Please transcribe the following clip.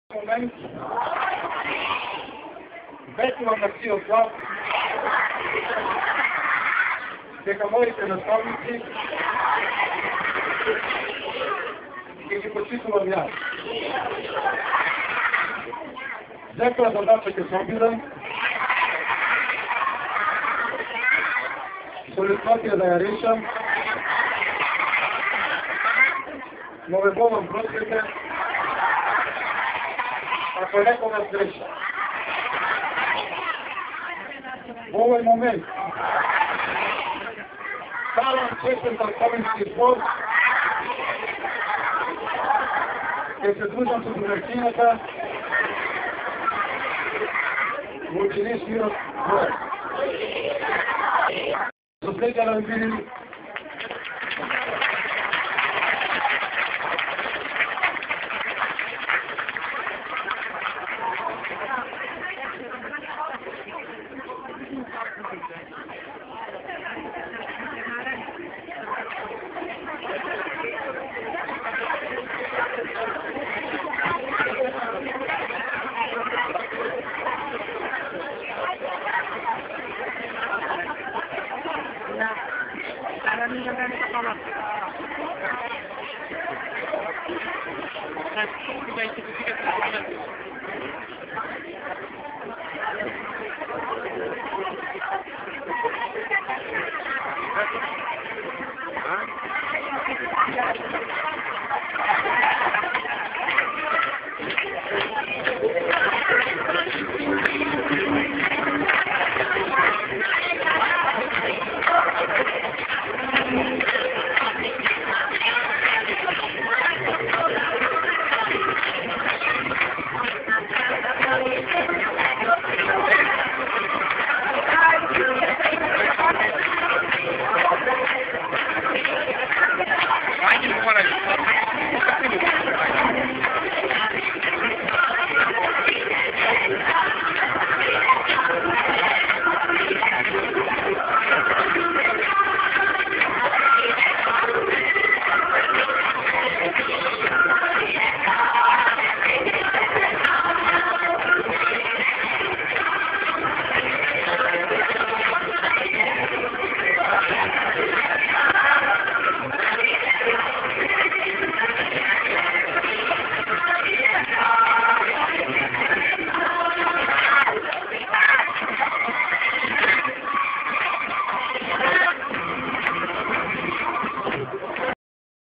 Moment već vam nasio zlap gdje ga molite na stolnici i ću počitu vam ja. Zekla zadačak je sobiran, što ne shvatio da ja rešam, nove bovom prosvete, ako je neko vas greša. U ovaj moment stalan četvrtan slovenski zbor gdje se družam su drugačinata u učini širok zbor. Zosledjala vam vidjeli